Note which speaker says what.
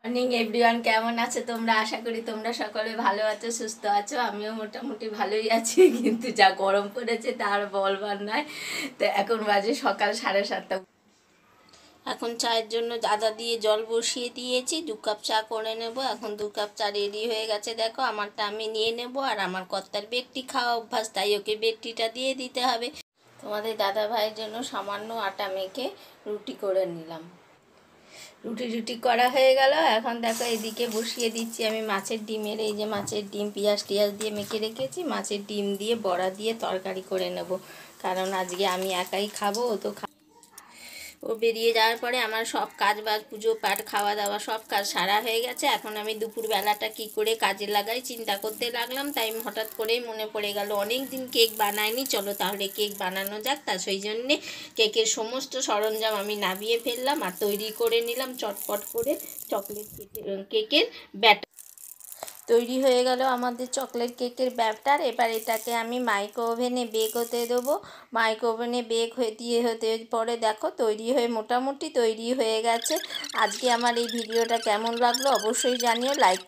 Speaker 1: Morning everyone, কেমন আছো তোমরা? আশা করি তোমরা সকলে ভালো আছো, সুস্থ আছো। আমিও মোটামুটি ভালোই আছি, কিন্তু যা গরম পড়েছে তার বলবার নয়। তো এখন বাজে সকাল 7:30। এখন চায়ের জন্য আদা দিয়ে জল বসিয়ে দিয়েছি, 2 কাপ চা করে নেব। এখন 2 কাপ চা রেডি হয়ে গেছে, দেখো। আমারটা আমি নিয়ে নেব, আর আমার কর্তার বেকটি খাওয়া অভ্যাস, তাই ওকে বেকটিটা দিয়ে দিতে হবে। তোমাদের দাদা ভাইয়ের জন্য সামান্য আটা মেখে রুটি করে নিলাম। রুটি রুটি করা হয়ে গেল। এখন দেখো এদিকে বসিয়ে দিচ্ছি আমি মাছের ডিমের, এই যে মাছের ডিম পেঁয়াজ টিয়াজ দিয়ে মেখে রেখেছি, মাছের ডিম দিয়ে বড়া দিয়ে তরকারি করে নেব। কারণ আজকে আমি একাই খাবো, ও বেরিয়ে যাওয়ার পরে আমার সব কাজ বাজ, পুজো পাঠ, খাওয়া দাওয়া সব কাজ সারা হয়ে গেছে। এখন আমি দুপুরবেলাটা কি করে কাজে লাগাই চিন্তা করতে লাগলাম। তাই হঠাৎ করেই মনে পড়ে গেল অনেক দিন কেক বানাইনি, চলো তাহলে কেক বানানো যাক। তা সেই জন্যে কেকের সমস্ত সরঞ্জাম আমি নামিয়ে ফেললাম আর তৈরি করে নিলাম চটপট করে চকলেট কেকের ব্যাটার। তৈরি হয়ে গেল আমাদের চকলেট কেকের ব্যাটার। এবার এটাকে আমি মাইক্রো ওভেনে বেক হতে দেবো। মাইক্রো ওভেনে বেক হতে পরে দেখো মোটামুটি তৈরি হয়ে গেছে। আজকে আমার এই ভিডিওটা কেমন লাগলো অবশ্যই জানিও। লাইক